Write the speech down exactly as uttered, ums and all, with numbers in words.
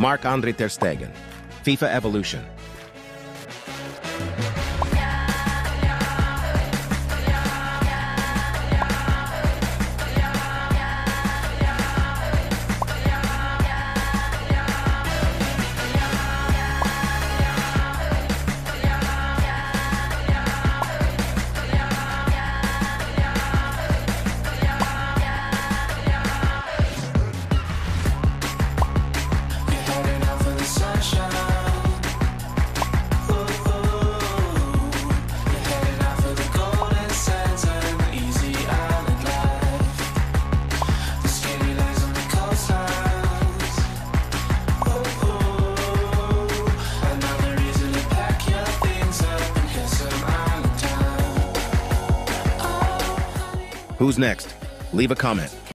Marc-Andre ter Stegen. FIFA Evolution. Who's next? Leave a comment.